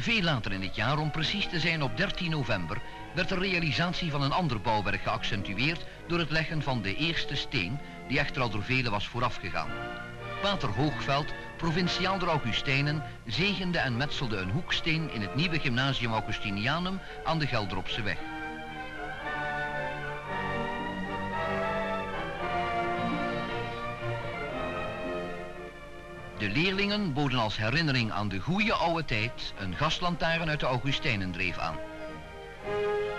Veel later in het jaar, om precies te zijn op 13 november, werd de realisatie van een ander bouwwerk geaccentueerd door het leggen van de eerste steen, die echter al door velen was voorafgegaan. Pater Hoogveld, provinciaal der Augustijnen, zegende en metselde een hoeksteen in het nieuwe Gymnasium Augustinianum aan de Geldropse weg. De leerlingen boden als herinnering aan de goede oude tijd een gaslantaarn uit de Augustijnendreef aan.